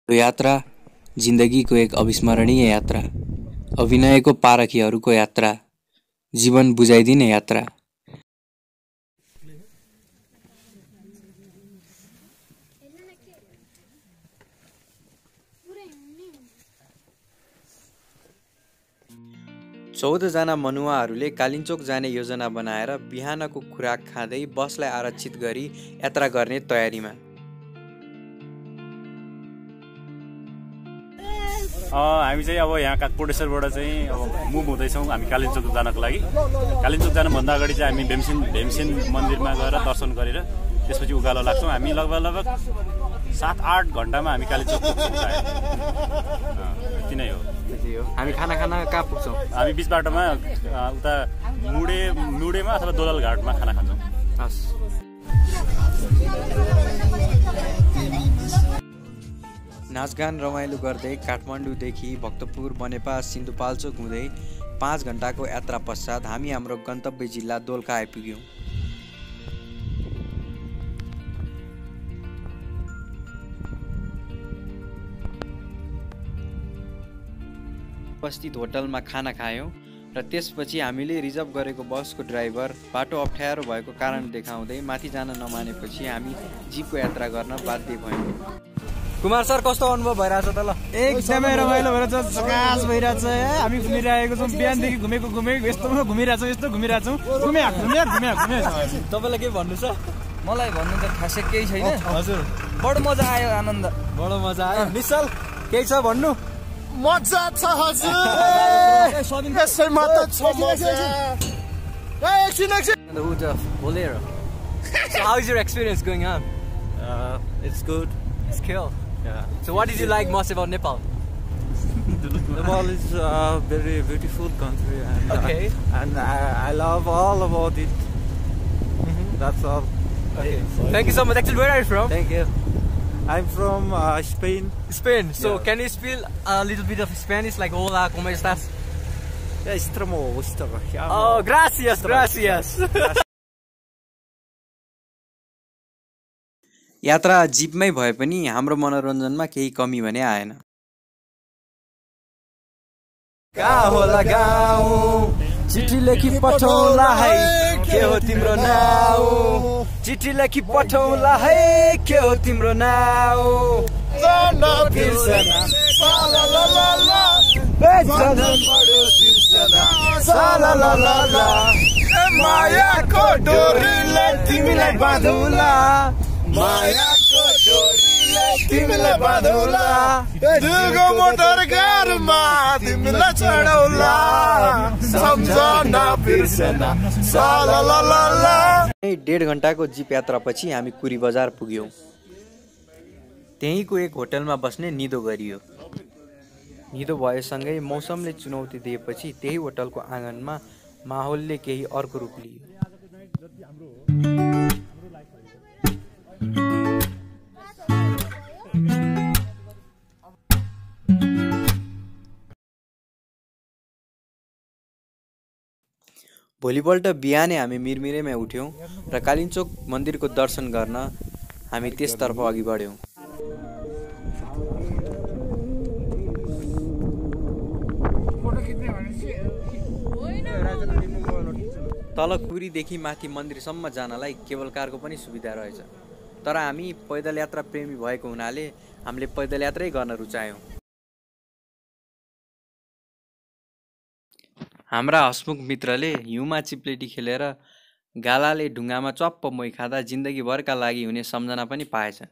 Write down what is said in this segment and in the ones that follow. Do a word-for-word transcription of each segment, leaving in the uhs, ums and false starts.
यो यात्रा जिन्दगीको एक अविस्मरणीय यात्रा, अभिनयको पारखीहरूको यात्रा, जीवन बुझाइदिने यात्रा। चौध जना मनुवाहरूले कालिन्चोक जाने योजना बनाएर बिहानको खुराक खाँदै बसलाई आरक्षित गरी यात्रा गर्ने तयारीमा। हामी चाहिँ अब यहाँ कागकोटेश्वरबाट चाहिँ अब मुभ हुँदैछौँ हामी कालिन्चोक जानको लागि। कालिन्चोक जानुभन्दा अगाडि चाहिँ हामी भीमसेन भीमसेन मन्दिरमा गएर दर्शन गरेर त्यसपछि उकालो लाग्छौँ। हामी लगभग लगभग सात आठ घन्टामा हामी कालिन्चोक पुग्छौँ। यति नै हो। हामी खाना खाना कहाँ पुग्छौँ? हामी बिच बाटोमा उता मुडे मुडेमा अथवा दोलल घाटमा खाना खान्छौँ। हस्। नाचगान रमाइलो गर्दै काठमाडौँदेखि भक्तपुर बनेपा सिन्धुपाल्चोक हुँदै पाँच घण्टाको यात्रा पश्चात हामी हाम्रो गन्तव्य जिल्ला दोलखा आइपुग्यौँ। उपस्थित होटलमा खाना खायौँ र त्यसपछि हामीले रिजर्भ गरेको बसको ड्राइभर बाटो अप्ठ्यारो भएको कारण देखाउँदै माथि जान नमानेपछि हामी जिपको यात्रा गर्न बाध्य भयौँ। कुमार सर, कस्तो अनुभव भइरहेछ त? ल, एकदमै रमाइलो भइरहेछ, झकास भइरहेछ। हामी घुमिरहेको छौँ, बिहानदेखि घुमेको घुमेको यस्तोमा घुमिरहेछौँ यस्तो घुमिरहेछौँ घुम्या घुम्या घुम्या घुम्या। तपाईँलाई के भन्नु छ? मलाई भन्नु त खासै केही छैन। हजुर, बडो मजा आयो, आनन्द, बडो मजा आयो। निश्चल, केही छ भन्नु? मजा छ हजुर, यसैमा त छ मजा। एकछिन एकछिन। The hood of Bolero. So how is your experience going on? Uh, it's good. It's cool. Yeah. So what did you like most about Nepal? Nepal is a very beautiful country, and Okay. uh, and I, I love all about it. Mm-hmm. That's all. Okay. Thank you so much. Actually, where are you from? Thank you. I'm from uh, Spain. Spain. So Yeah. can you speak a little bit of Spanish, like hola, ¿cómo estás? Yeah, estamos, estamos. Oh, gracias, gracias. यात्रा जिपमै भए पनि हाम्रो मनोरञ्जनमा केही कमी भने आएन। कहाँ होला गाउँ, चिठी लेखी पठाउला है, के हो तिम्रो नाउ? चिठी लेखी पठाउला है, के हो तिम्रो नाउ? जान बिर्सना साला ला ला ला, भजन बडो सिर्सना साला ला ला ला। मायाको डोरीले तिमीलाई बाँधौला, मायाको डोरीले तिमीलाई बाँधौला, दुगो मोटर गाडीमा तिमीलाई चढौला, सम्झना बिर्सना साला ला ला ला। डेढ घण्टाको जिप यात्रापछि हामी कुरी बजार पुग्यौँ। त्यहीँको एक होटलमा बस्ने निदो गरियो। निदो भएसँगै मौसमले चुनौती दिएपछि त्यही होटलको आँगनमा माहौलले केही अर्को रूप लियो। भोलिपल्ट बिहानै हामी मिरमिरेमा उठ्यौँ र कालिन्चोक मन्दिरको दर्शन गर्न हामी त्यसतर्फ अघि बढ्यौँ। तल कुरीदेखि माथि मन्दिरसम्म जानलाई केबल कारको पनि सुविधा रहेछ, तर हामी पैदल यात्रा प्रेमी भएको हुनाले हामीले पैदल यात्रै गर्न रुचायौँ। हाम्रा हसमुख मित्रले हिउँमा चिप्लेटी खेलेर गालाले ढुङ्गामा चप्प मोही खाँदा जिन्दगीभरका लागि हुने सम्झना पनि पाएछन्।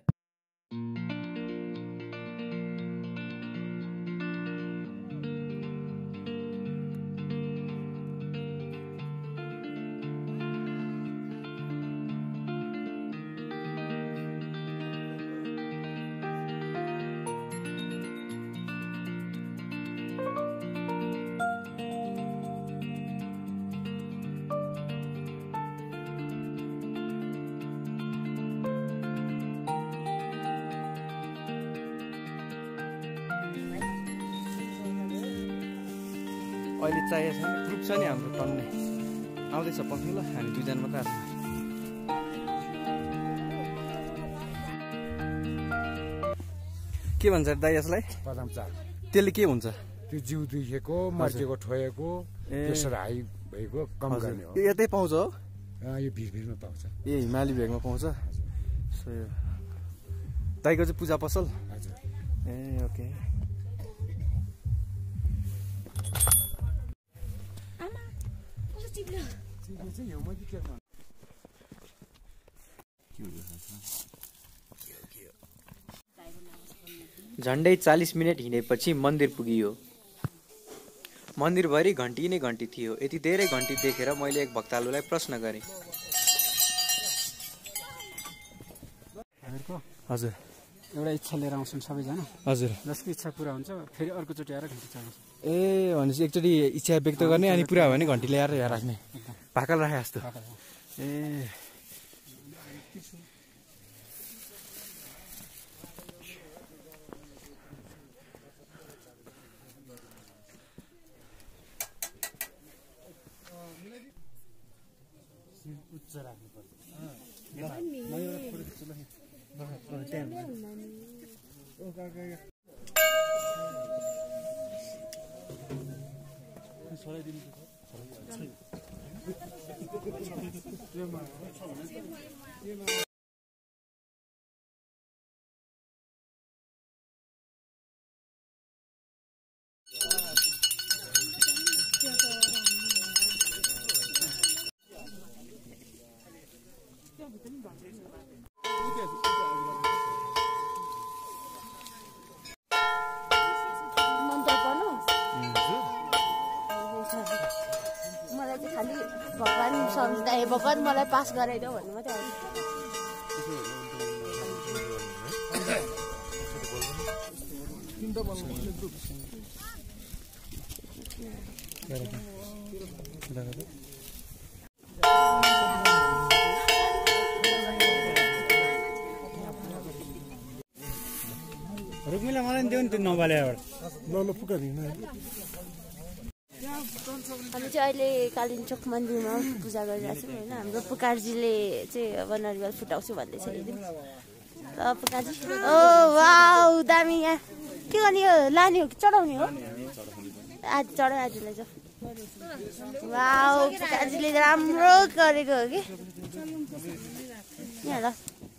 अहिले चाहिएको छैन, ग्रुप छ नि हाम्रो टन्ने आउँदैछ पक्नु। ल, हामी दुईजना मात्रै आएको। के भन्छ दाइ यसलाई? बदाम चाल। त्यसले के हुन्छ? त्यो जिउ दुखेको, मर्केको, ठोएको, प्रेसर हाई भएको कम गर्ने हो। यो यतै पाउँछ हो? यो भिरभिरमा पाउँछ। ए हिमाली भेगमा पाउँछ। सो यो दाइको चाहिँ पूजा पसल? हजुर। ए ओके। झन्डै चालिस मिनट हिँडेपछि मन्दिर पुगियो। मन्दिरभरि घन्टी नै घन्टी थियो। यति धेरै घन्टी देखेर मैले एक भक्तालुलाई प्रश्न गरेँ। हजुर एउटा इच्छा लिएर आउँछन् सबैजना। हजुर जसको इच्छा पुरा हुन्छ फेरि अर्कोचोटि आएर घन्टी चढाउँछ। ए भनेपछि एकचोटि इच्छा व्यक्त गर्ने अनि पुरा भयो भने घन्टी ल्याएर यहाँ राख्ने भाकल राखे जस्तो। ए उच्च राख्नुपर्छ। मलाई चाहिँ खालि भगवान् सम्झिँदा ए भगवान् मलाई पास गराइदेऊ भन्नु मात्रै आउँछ। रुक्मिला मलाई देऊ नि त्यो नबालेबाट। हामी चाहिँ अहिले कालिम्चोक मन्दिरमा पूजा गरिरहेको छौँ होइन। हाम्रो पुकारजीले चाहिँ अब नरिवल फुटाउँछु भन्दैछ। ल पुकारजी। ओ वाउ दामी। यहाँ के गर्ने हो? लाने हो कि चढाउने हो? आज चढाउ आज लैजाऊ। वाउ पुकारजीले राम्रो गरेको हो कि यहाँ ल।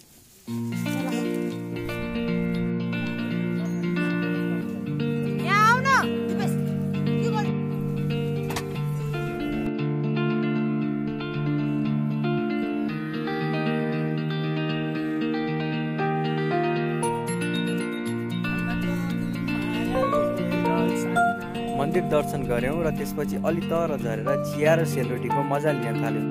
मन्दिर दर्शन गऱ्यौँ र त्यसपछि अलि तर झरेर चिया र सेलरोटीको मजा लिन थाल्यौँ।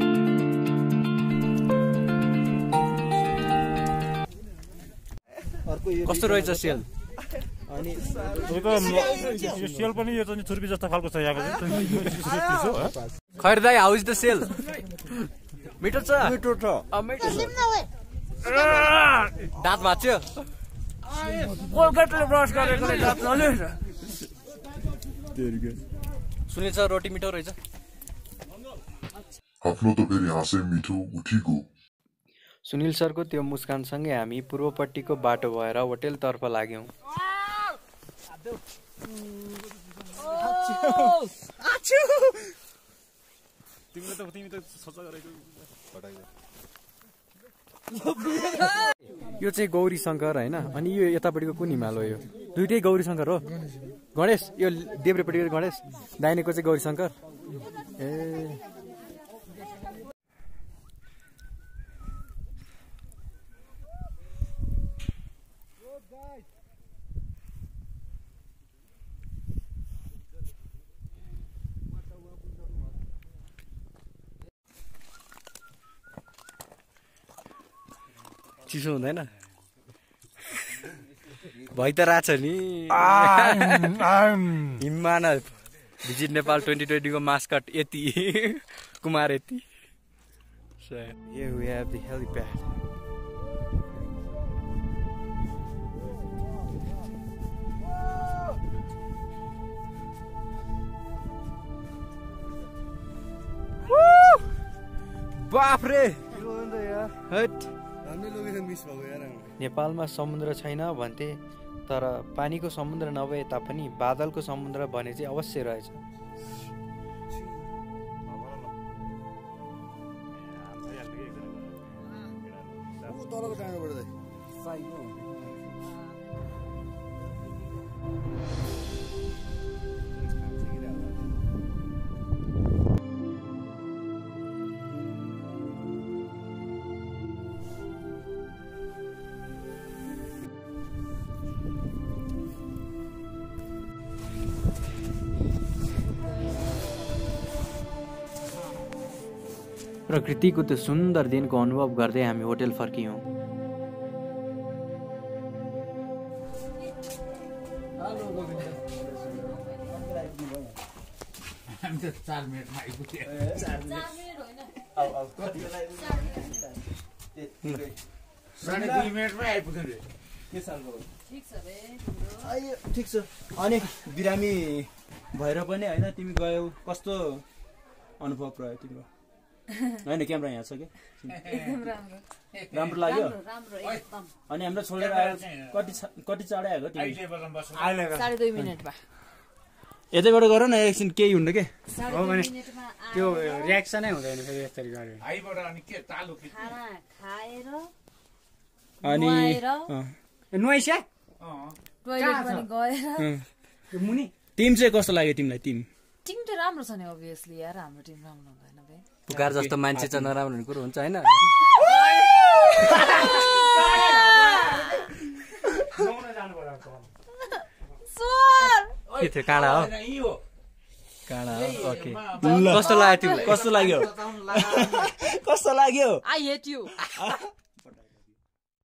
कस्तो रहेछ सेल? अनि यो सेल पनि यो चाहिँ छुर्पी जस्तो खालको छ यहाँको। खैर दाइ, हाउ इज द सेल? मिठो छ? मिठो छ। दाँत भाँच्यो? कोलकाताले ब्रस गरेको दाँत नले। सुनिल सर रोटी मिठो रहेछ? आफ्नो त फेरि हाँसै मिठो उठीको। सुनिल सरको त्यो मुस्कानसँगै हामी पूर्वपट्टिको बाटो भएर होटेलतर्फ लाग्यौँ। यो चाहिँ गौरी शङ्कर होइन। अनि यो यतापट्टिको कुन हिमाल हो? यो दुइटै गौरी शङ्कर हो। गणेश यो देब्रेपट्टिको गणेश, दाहिनेको चाहिँ गौरी शङ्कर। ए चिसो हुँदैन? भइ त रहेछ नि। हिममानव भिजिट नेपाल ट्वेन्टी ट्वेन्टीको मास्कट यति कुमार यति। So here we have the helipad. बाफ रे हट। नेपालमा समुद्र छैन भन्थे, तर पानीको समुद्र नभए तापनि बादलको समुद्र भने चाहिँ अवश्य रहेछ। प्रकृतिको त्यो सुन्दर दिनको अनुभव गर्दै हामी होटल फर्कियौँ। ठिक छ। अनि बिरामी भएर पनि होइन तिमी गयौ, कस्तो अनुभव रह्यो तिम्रो? होइन क्यामेरा यहाँ छ कि राम्रो लाग्यो? अनि हाम्रो छोडेर आयो कति कति चाँडै आएको तिमी? साढे दुई मिनटमा। यतैबाट गर न एकछिन, केही हुन्न के हो भने त्यो रियाक्सनै हुँदैन फेरि यसरी गऱ्यो। अनि नुहाइस्या मुनि टिम चाहिँ कस्तो लाग्यो तिमीलाई? टिम टिम त राम्रो छ नि अभियसली यार, हाम्रो टिम राम्रो हुँदैन बे। पुकार जस्तो मान्छे चाहिँ नराम्रो हुने कुरो हुन्छ होइन? के थियो काँडा हो? काँडा हो। ओके कस्तो लाग्यो तिमीलाई? कस्तो लाग्यो? कस्तो लाग्यो? I hate you.